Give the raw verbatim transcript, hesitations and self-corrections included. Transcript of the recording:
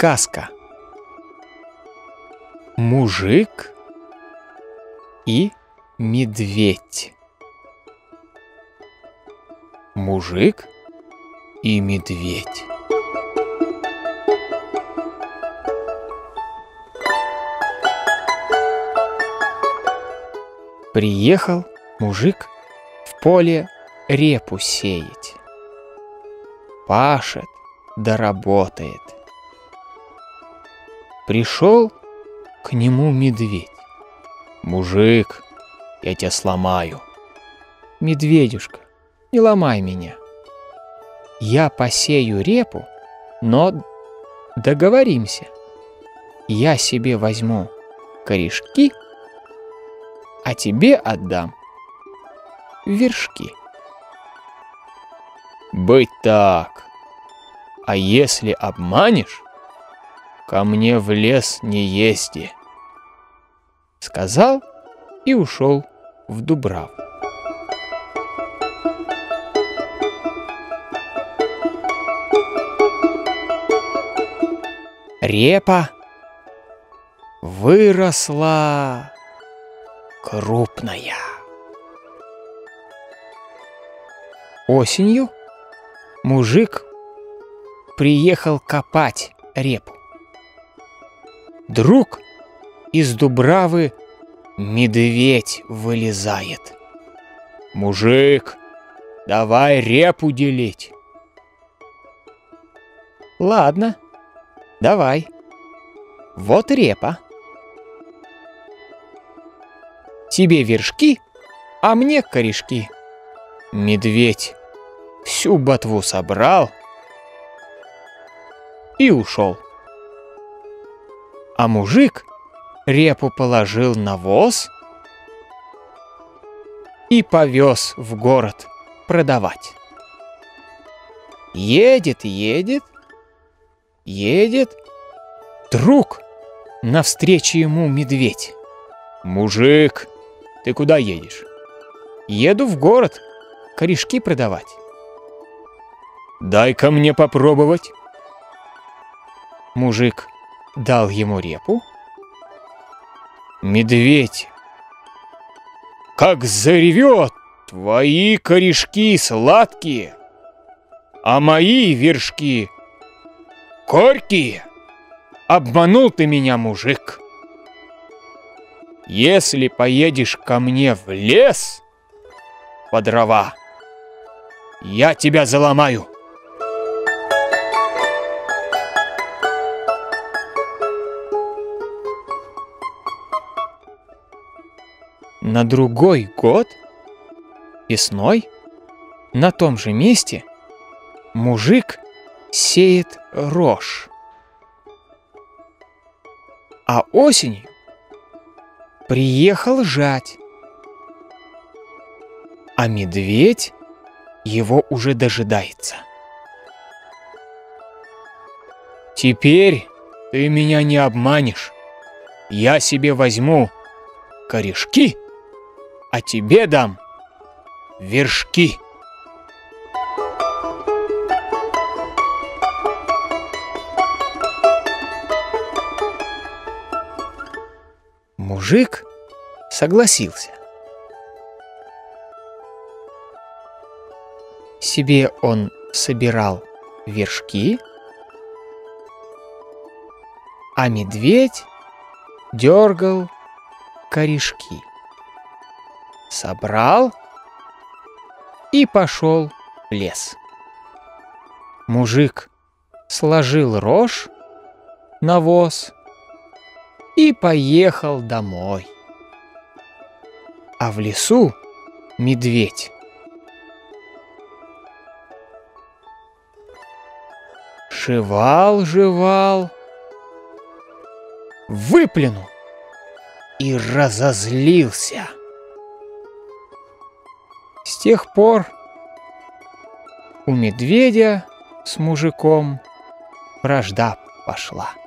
Сказка. Мужик и медведь. Мужик и медведь. Приехал мужик в поле репу сеять. Пашет да работает. Пришел к нему медведь. «Мужик, я тебя сломаю». «Медведюшка, не ломай меня. Я посею репу, но договоримся. Я себе возьму корешки, а тебе отдам вершки». «Быть так. А если обманешь, ко мне в лес не езди», — сказал и ушел в дубраву. Репа выросла крупная. Осенью мужик приехал копать репу. Вдруг из дубравы медведь вылезает. «Мужик, давай репу делить». «Ладно, давай. Вот репа. Тебе вершки, а мне корешки». Медведь всю ботву собрал и ушел. А мужик репу положил на воз и повез в город продавать. Едет, едет, едет. Вдруг навстречу ему медведь. «Мужик, ты куда едешь?» «Еду в город корешки продавать». «Дай-ка мне попробовать». Мужик дал ему репу. Медведь как заревет: «Твои корешки сладкие, а мои вершки горькие. Обманул ты меня, мужик. Если поедешь ко мне в лес по дрова, я тебя заломаю». На другой год, весной, на том же месте мужик сеет рожь. А осенью приехал жать. А медведь его уже дожидается. «Теперь ты меня не обманешь. Я себе возьму корешки, а тебе дам вершки». Мужик согласился. Себе он собирал вершки, а медведь дергал корешки. Собрал и пошел в лес. Мужик сложил рожь на воз и поехал домой. А в лесу медведь жевал-жевал, выплюнул и разозлился. С тех пор у медведя с мужиком вражда пошла.